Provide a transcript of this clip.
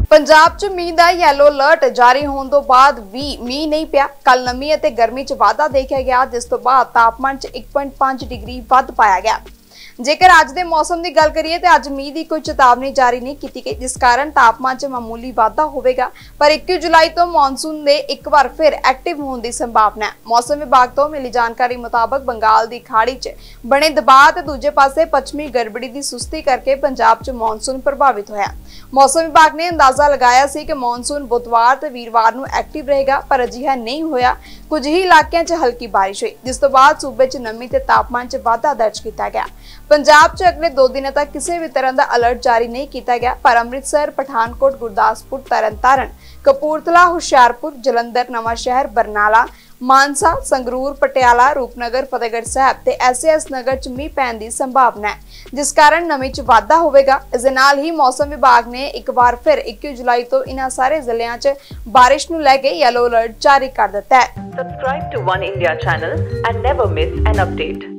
पंजाब च मींह दा yellow alert जारी होने तो बाद भी मींह नहीं पिया। कल नमी और गर्मी च वाधा देखा गया, जिस तो बाद तापमान च 1.5 डिग्री वध पाया गया। जेकर अज के मौसम की गल करिए तो अज मींह की कोई चेतावनी जारी नहीं की गई, जिस कारण तापमान च मामूली वाधा होगा। पर 21 जुलाई तो मॉनसून के एक बार फिर एक्टिव होने की संभावना है। मौसम विभाग तो मिली जानकारी मुताबक बंगाल की खाड़ी च बने दबाव ते दूजे पासे पश्चिमी गड़बड़ी की सुस्ती करके पंजाब च मॉनसून प्रभावित होया। मौसम विभाग ने अंदाजा लगाया सी कि मॉनसून बुधवार ते वीरवार नूं एक्टिव रहेगा, पर अजिहा नहीं होया। कुछ ही इलाकों च हल्की बारिश हुई, जिस तो बाद सूबे च नमी ते तापमान च वाधा दर्ज किया गया। पंजाब च अगले 2 दिनों तक किसी भी तरह का अलर्ट जारी नहीं किया गया, पर अमृतसर, पठानकोट, गुरदासपुर, तरनतारन, कपूरथला, हुशियारपुर, जलंधर, नवांशहर, बरनाला, मानसा, संगरूर, पटियाला, रूपनगर, फतेहगढ़ साहब ते एसएस नगर च मींह पैण दी संभावना है, जिस कारण नमी च वाधा होगा। इस नाल ही मौसम विभाग ने एक बार फिर 21 जुलाई तो इन्हां सारे जिलों च बारिश नूं लैके येलो अलर्ट जारी कर दिता है। Subscribe to One India channel and never miss an update.